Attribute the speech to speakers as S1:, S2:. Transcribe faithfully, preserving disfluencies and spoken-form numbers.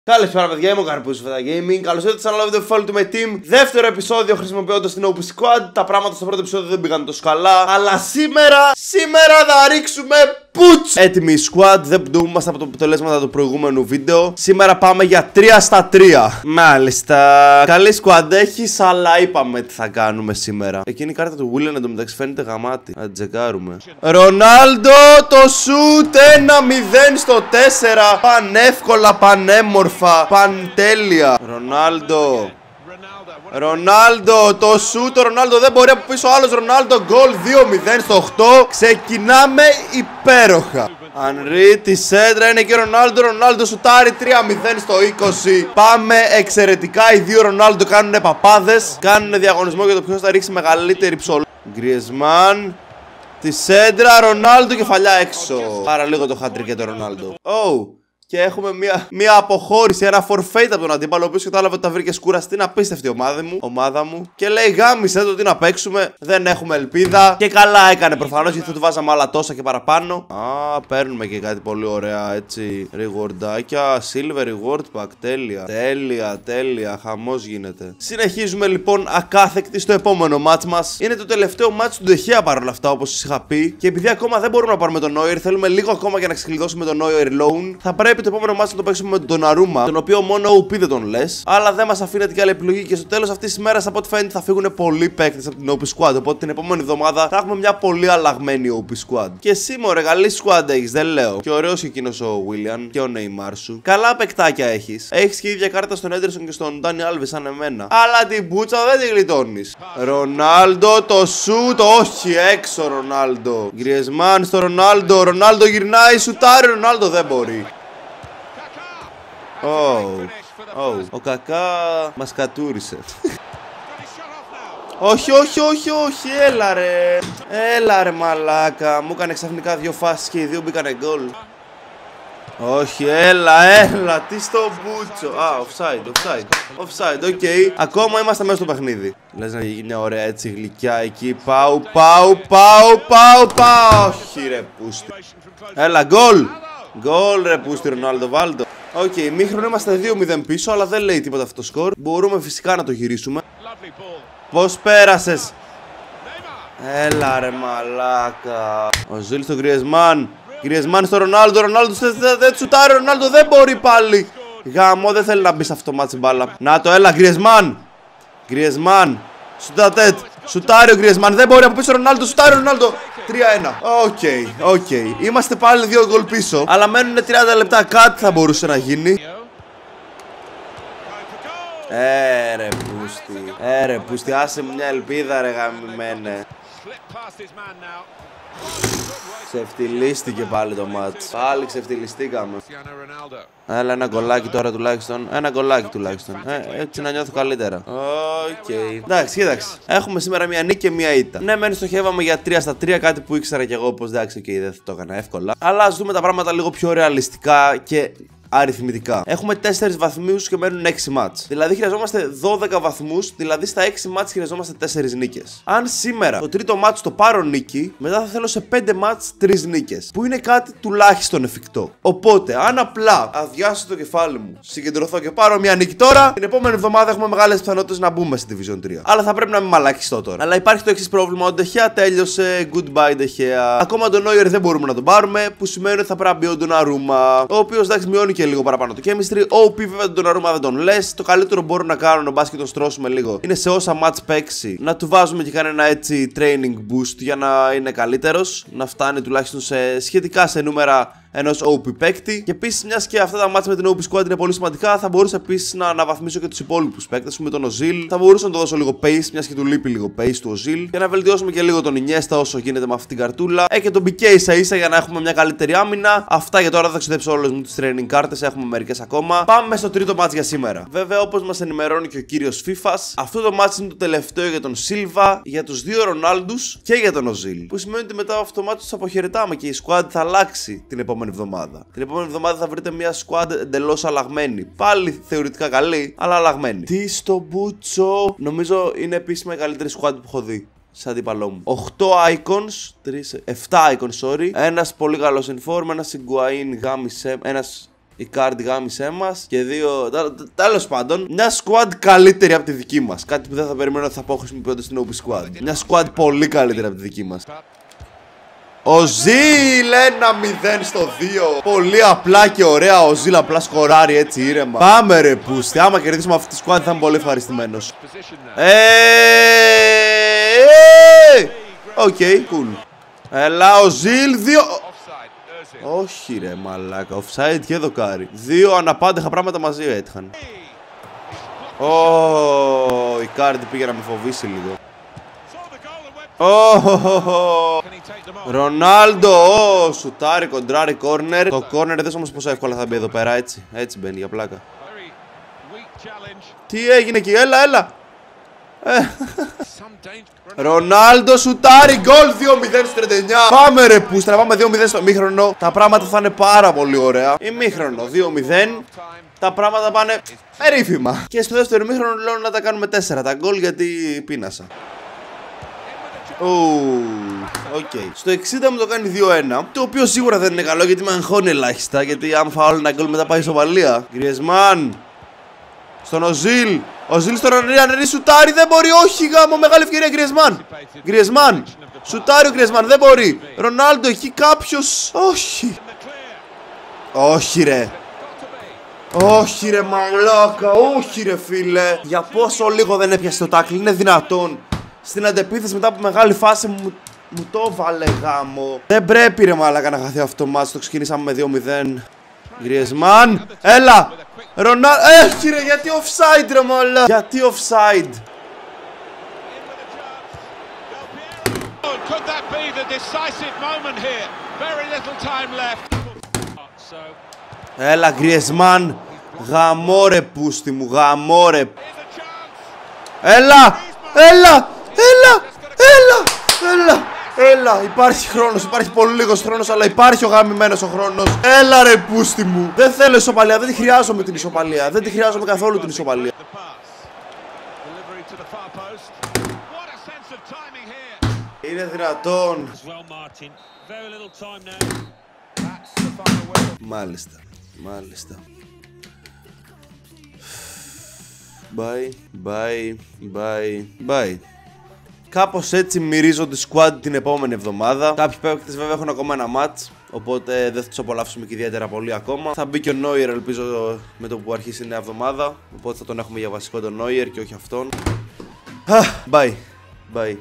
S1: Καλησπέρα, παιδιά. Είμαι ο Καρπούς Φέτα Gaming. Καλώς ήρθατε σε ένα άλλο βίντεο Ultimate Team. Δεύτερο επεισόδιο χρησιμοποιώντας την ο πι Squad. Τα πράγματα στο πρώτο επεισόδιο δεν πήγαν τόσο καλά. Αλλά σήμερα, σήμερα θα ρίξουμε πουτς! Έτοιμοι η Squad, δεν πτούμαστε από τα αποτελέσματα του προηγούμενου βίντεο. Σήμερα πάμε για τρία στα τρία. Μάλιστα. Καλή Squad έχεις, αλλά είπαμε τι θα κάνουμε σήμερα. Εκείνη η κάρτα του Willian εντωμεταξύ φαίνεται γαμάτι. Να την τσεκάρουμε. Ρονάλντο, το σουτ ένα μηδέν στο τέσσερα. Πανεύκολα, πανέμορφα, παντέλεια. Ρονάλντο. Ρονάλντο, το σούτ, ο Ρονάλντο δεν μπορεί από πίσω, άλλος Ρονάλντο, γκολ δύο μηδέν στο οκτώ. Ξεκινάμε υπέροχα. Ανρί, τη σέντρα είναι και ο Ρονάλντο, Ρονάλντο σουτάρει τρία μηδέν στο είκοσι. Πάμε εξαιρετικά, οι δύο Ρονάλντο κάνουν παπάδες. Κάνουν διαγωνισμό για το ποιος θα ρίξει μεγαλύτερη ψωλή. Γκριεζμάν, τη σέντρα, Ρονάλντο, κεφαλιά έξω. Άρα λίγο το hat-trick για τον Ρονάλντο. Oh. Και έχουμε μια, μια αποχώρηση, ένα forfeit από τον αντίπαλο, ο οποίος κατάλαβε ότι τα βρήκε σκουραστή. Είναι απίστευτη ομάδα μου, ομάδα μου. Και λέει γάμισε το τι να παίξουμε. Δεν έχουμε ελπίδα. Και καλά έκανε προφανώς, γιατί θα του βάζαμε άλλα τόσα και παραπάνω. Α, παίρνουμε και κάτι πολύ ωραία έτσι. Rewardάκια. Silver reward pack. Τέλεια. Τέλεια, τέλεια. Χαμός γίνεται. Συνεχίζουμε λοιπόν ακάθεκτη στο επόμενο match μας. Είναι το τελευταίο match του Ντεχέα παρόλα αυτά, όπως σας είχα πει. Και επειδή ακόμα δεν μπορούμε να πάρουμε τον Neuer, θέλουμε λίγο ακόμα για να ξεκλειδώσουμε τον Neuer loan. Θα πρέπει το επόμενο μάτι να το παίξουμε με τον Donnarumma, τον οποίο μόνο ο πι δεν τον λες. Αλλά δεν μας αφήνεται και άλλη επιλογή. Και στο τέλος αυτής της μέρας, από ό,τι φαίνεται, θα φύγουν πολλοί παίκτες από την ο πι Squad. Οπότε την επόμενη εβδομάδα θα έχουμε μια πολύ αλλαγμένη ο πι Squad. Και εσύ, μωρέ, καλή Squad έχεις, δεν λέω. Και ωραίος και εκείνος ο Willian και ο Neymar σου. Καλά παικτάκια έχεις. Έχεις και ίδια κάρτα στον Ederson και στον Dani Alves σαν εμένα. Αλλά την πουτσα δεν τη γλιτώνεις. Ρονάλντο, το σουτ, όχι, έξω Ρονάλντο. Γκριεζμάν στο Ρονάλντο. Ρονάλντο γυρνάει, σουτάρει, Ρονάλντο δεν μπορεί. Oh. Oh. Ο Κακά μας κατούρισε. Όχι, όχι, όχι, όχι, έλα ρε. Έλα ρε μαλάκα. Μου έκανε ξαφνικά δύο φάσεις και οι δύο μπήκανε γκολ. Όχι, έλα, έλα, τι στο μπούτσο. Α, offside, offside, offside, οκ. Okay. Ακόμα είμαστε μέσα στο παιχνίδι. Λες να γίνει μια ωραία έτσι γλυκιά εκεί. Πάου, πάου, πάου, πάου, πάου. Όχι ρε πούστη. Έλα, γκολ. Γκολ ρε πούστη, Ρονάλντο, βάλτο. Οκ, okay, μήχρονο είμαστε δύο μηδέν πίσω, αλλά δεν λέει τίποτα αυτό το σκορ. Μπορούμε φυσικά να το γυρίσουμε. Πώς πέρασες? Έλα ρε μαλάκα. Ο Ζήλ στο Γκριεζμάν. Γκριεζμάν στο Ρονάλντο. Ρονάλντο δεν τσουτάρει. Ρονάλντο δεν μπορεί πάλι. Γαμό, δεν θέλει να μπει σε αυτό το μάτσι μπάλα. Να το, έλα Γκριεζμάν. Γκριεζμάν. Σουτατέτ. Σουτάρει ο Γκριεζμάν. Δεν μπορεί από πίσω Ρονάλντο. Σουτάρει ο Ρονάλντο. τρία ένα. Οκ, οκ. Είμαστε πάλι δύο γκολ πίσω. Αλλά μένουν τριάντα λεπτά. Κάτι θα μπορούσε να γίνει. Ε, ρε πούστη. Ε, ρε πούστη. Άσε μου μια ελπίδα, ρε γαμημένε. Ξεφτυλίστηκε πάλι το μάτς. Πάλι ξεφτυλιστήκαμε. Έλα ένα γκολάκι τώρα τουλάχιστον. Ένα γκολάκι τουλάχιστον. Ε, έτσι να νιώθω καλύτερα. Οκ. Okay. Εντάξει, κοίταξε. Έχουμε σήμερα μια νίκη και μια ήττα. Ναι, μεν στοχεύαμε για τρία στα τρία. Κάτι που ήξερα κι εγώ πως εντάξει, okay, δεν θα το έκανα εύκολα. Αλλά ας δούμε τα πράγματα λίγο πιο ρεαλιστικά και αριθμητικά. Έχουμε τέσσερις βαθμούς και μένουν έξι μάτς. Δηλαδή χρειαζόμαστε δώδεκα βαθμούς, δηλαδή στα έξι μάτς χρειαζόμαστε τέσσερις νίκες. Αν σήμερα το τρίτο μάτς το πάρω νίκη, μετά θα θέλω σε πέντε μάτς τρεις νίκες. Που είναι κάτι τουλάχιστον εφικτό. Οπότε, αν απλά αδειάσω το κεφάλι μου, συγκεντρωθώ και πάρω μια νίκη τώρα, την επόμενη εβδομάδα έχουμε μεγάλες πιθανότητες να μπούμε στη Division τρία. Αλλά θα πρέπει να μην μαλακιστώ τώρα. Αλλά υπάρχει το εξής πρόβλημα: ο Ντεχέα τέλειωσε. Goodbye Ντεχέα. Ακόμα τον Neuer δεν μπορούμε να τον πάρουμε, που σημαίνει ότι θα πρέπει να μπει ο Donnarumma, ο οποίος εντάξει μειώνει και λίγο παραπάνω το chemistry. Ο πι βέβαια τον Donnarumma δεν τον λες. Το καλύτερο μπορούν να κάνουν, ο μπάσκετ τον στρώσουμε λίγο, είναι σε όσα match παίξει να του βάζουμε και κανένα έτσι training boost για να είναι καλύτερος. Να φτάνει τουλάχιστον σε σχετικά σε νούμερα ενός ο πι παίκτη. Και επίσης, μιας και αυτά τα match με την ο πι Squad είναι πολύ σημαντικά, θα μπορούσα επίσης να αναβαθμίσω και τους υπόλοιπους παίκτες με τον Ozil. Θα μπορούσα να του δώσω λίγο pace, μιας και του λείπει λίγο pace του Ozil. Και να βελτιώσουμε και λίγο τον Iniesta όσο γίνεται με αυτή την καρτούλα. Ε, και τον πι κέι ίσα ίσα για να έχουμε μια καλύτερη άμυνα. Αυτά για τώρα, δεν θα ξοδέψω όλες μου τις training κάρτες, έχουμε μερικές ακόμα. Πάμε στο τρίτο match για σήμερα. Βέβαια, όπως μας ενημερώνει και ο κύριος FIFA, αυτό το match είναι το τελευταίο για τον Silva, για τους δύο Ρονάλντους και για τον Ozil. Που σημαίνει ότι μετά από αυτό το match τους αποχαιρετάμε και η squad θα αλλάξει την επόμενη εβδομάδα. Την επόμενη εβδομάδα θα βρείτε μια squad εντελώς αλλαγμένη. Πάλι θεωρητικά καλή, αλλά αλλαγμένη. Τι στο μπούτσο! Νομίζω είναι επίσημα η καλύτερη squad που έχω δει. σαν αντίπαλό μου. οκτώ icons, τρία, επτά icons, sorry. Ένας πολύ καλός inform, ένας Higuain, γάμισε, ένας Η Card γάμισέ μας. Και δύο. Τέλος πάντων, μια squad καλύτερη από τη δική μας. Κάτι που δεν θα περιμένω ότι θα πω χρησιμοποιώντας την ο πι Squad. Μια squad πολύ καλύτερη από τη δική μας. Ο Ζιλ ένα μηδέn στο δύο. Πολύ απλά και ωραία. Ο Ζιλ απλά σκοράρει έτσι ήρεμα. Πάμε ρε πούστη. Άμα κερδίσουμε αυτή τη squad θα είμαι πολύ ευχαριστημένος. Οκ, cool. Έλα ο Ζιλ δύο. Όχι ρε μαλάκα. Offside και δοκάρι. Δύο αναπάντεχα πράγματα μαζί έτυχαν. Ω, η Κάρντι πήγε να με φοβήσει λίγο. Ρονάλντο, oh, σουτάρι, κοντράρι, κόρνερ. Το κόρνερ δεν όμως πόσο εύκολα θα μπει εδώ πέρα, έτσι. Έτσι μπαίνει για πλάκα. Τι έγινε εκεί, έλα, έλα. Ρονάλντο, σουτάρι, γκολ δύο μηδέν στο τριάντα εννιά. Πάμε ρε πούστρα, πάμε δύο μηδέν στο μήχρονο. Τα πράγματα θα είναι πάρα πολύ ωραία. Ημίχρονο, δύο μηδέν. Τα πράγματα πάνε περίφημα. Και στο δεύτερο ημίχρονο λέω να τα κάνουμε τέσσερα τα γκολ γιατί πείνασα. Οκ. Okay. Στο εξήντα μου το κάνει δύο ένα. Το οποίο σίγουρα δεν είναι καλό γιατί με αγχώνει ελάχιστα. Γιατί αν φάω ένα γκολ μετά πάει ισοπαλία. Γκριεζμάν. Στον Οζίλ. Ο Ζιλ στον Ανρί σουτάρι. Δεν μπορεί. Όχι γάμο. Μεγάλη ευκαιρία Γκριεζμάν. Γκριεζμάν. Σουτάρι ο Γκριεζμάν. Δεν μπορεί. Ρονάλντο εκεί κάποιος. Όχι. Όχι ρε. Όχι ρε μαλάκα. Όχι ρε φίλε. Για πόσο λίγο δεν έπιασε το τάκλι. Είναι δυνατόν. Στην αντεπίθεση μετά από μεγάλη φάση μου, μου το βάλε γάμο. Δεν πρέπει ρε μάλακα να χαθεί αυτό το μάτς. Το ξεκινήσαμε με δύο μηδέν. Γκριεζμάν. Έλα. Ρονάλ. Έχει ρε γιατί offside ρε μάλα. Γιατί offside. Έλα Γκριεζμάν. Γαμό ρε πούστη μου. Γαμό ρε. Έλα. Έλα. Έλα, έλα, έλα, έλα, υπάρχει χρόνος, υπάρχει πολύ λίγος χρόνος, αλλά υπάρχει ο γαμημένος ο χρόνος. Έλα ρε πούστη μου. Δεν θέλω ισοπαλία, δεν τη χρειάζομαι την ισοπαλία. Δεν τη χρειάζομαι καθόλου την ισοπαλία. Είναι δυνατόν. Μάλιστα, μάλιστα. Bye, bye, bye, bye. Κάπως έτσι μυρίζω τη squad την επόμενη εβδομάδα. Κάποιοι παίκτες βέβαια έχουν ακόμα ένα match, οπότε δεν θα τους απολαύσουμε και ιδιαίτερα πολύ ακόμα. Θα μπει και ο Neuer ελπίζω με το που αρχίσει η νέα εβδομάδα, οπότε θα τον έχουμε για βασικό τον Neuer και όχι αυτόν. Bye, bye.